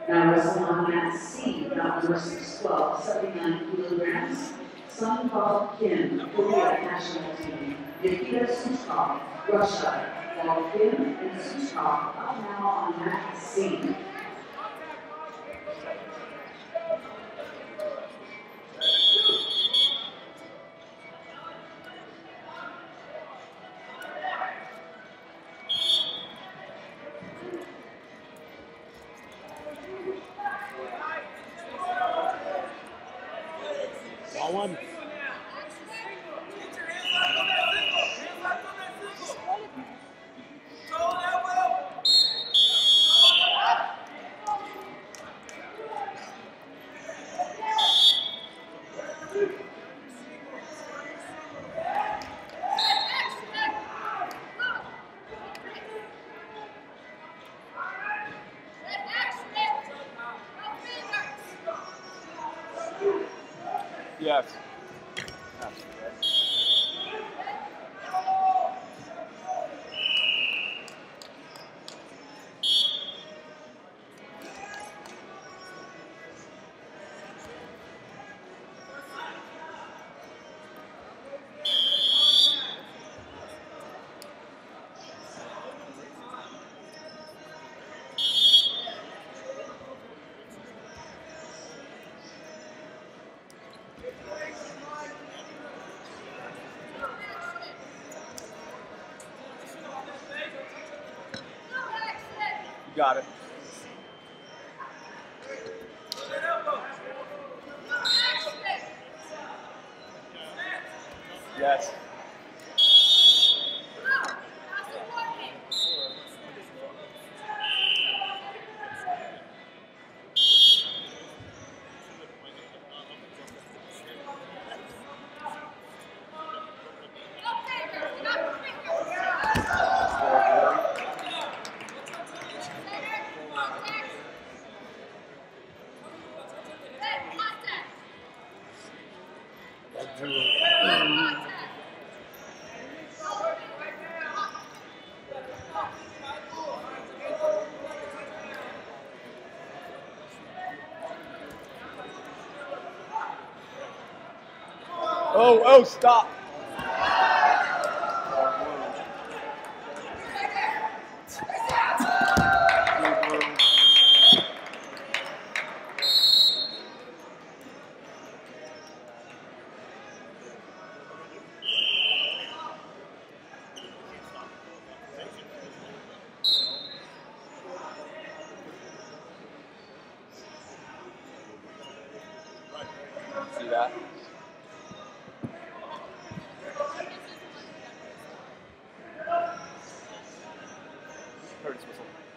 Now wrestle on mat C, bout number 612, 79 kilograms. Sung Paul Kim, Korea National Team. Nikita Suchkov, Russia. While Kim and Suchkov up now on mat C. One. Yes. You got it. Yes. Oh, stop. See that? Curtis whistle.